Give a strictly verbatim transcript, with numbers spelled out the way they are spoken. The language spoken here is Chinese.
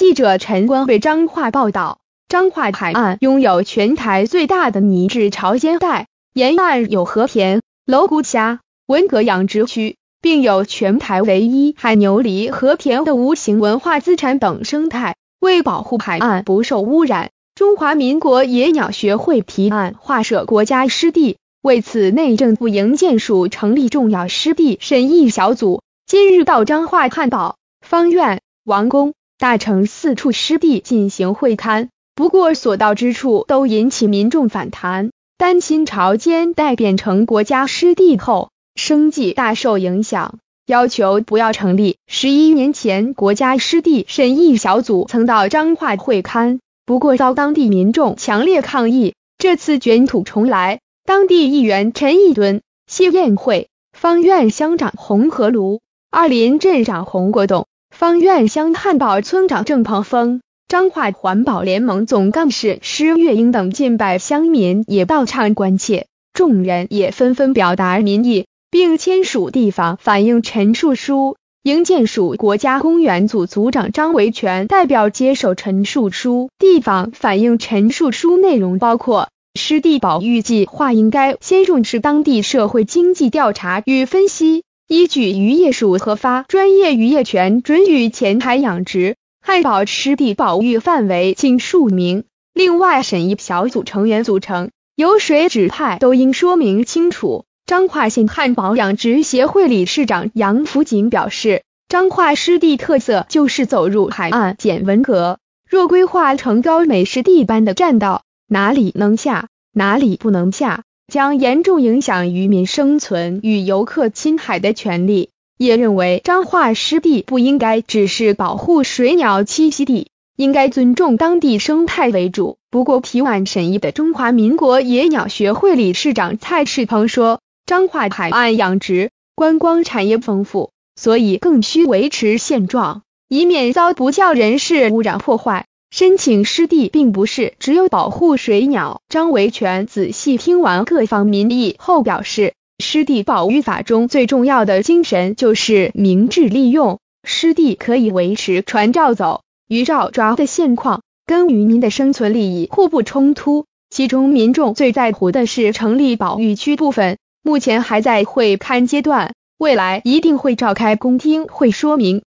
记者陈光为彰化报道，彰化海岸拥有全台最大的拟制潮间带，沿岸有河田、镂骨虾、文蛤养殖区，并有全台唯一海牛犁河田的无形文化资产等生态。为保护海岸不受污染，中华民国野鸟学会提案划设国家湿地，为此内政部营建署成立重要湿地审议小组，今日到彰化汉宝、芳苑、王宫、大城四处湿地进行会勘，不过所到之处都引起民众反弹，担心潮间带变成国家湿地后，生计大受影响，要求不要成立。十一年前，国家湿地审议小组曾到彰化会勘，不过遭当地民众强烈抗议。这次卷土重来，当地议员陈义敦、谢燕慧、芳苑乡长洪和庐、二林镇长洪国栋、芳苑乡汉宝村长郑鹏峰、彰化环保联盟总干事施月英等近百乡民也到场关切，众人也纷纷表达民意，并签署地方反映陈述书。营建署国家公园组组长张维全代表接受陈述书，地方反映陈述书内容包括湿地保育计划应该先重视当地社会经济调查与分析，依据渔业署核发专业渔业权准予前海养殖，汉宝湿地保育范围仅数名。另外，审议小组成员组成，由谁指派都应说明清楚。彰化县汉宝养殖协会理事长杨福锦表示，彰化湿地特色就是走入海岸捡文蛤，若规划成高美湿地般的栈道，哪里能下，哪里不能下，将严重影响渔民生存与游客亲海的权利。也认为彰化湿地不应该只是保护水鸟栖息地，应该尊重当地生态为主。不过提案审议的中华民国野鸟学会理事长蔡世鹏说，彰化海岸养殖观光产业丰富，所以更需维持现状，以免遭不教人士污染破坏。申请湿地并不是只有保护水鸟。张维全仔细听完各方民意后表示，湿地保育法中最重要的精神就是明智利用，湿地可以维持船照走、鱼照抓的现况，跟渔民的生存利益互不冲突。其中民众最在乎的是成立保育区部分，目前还在会勘阶段，未来一定会召开公听会说明。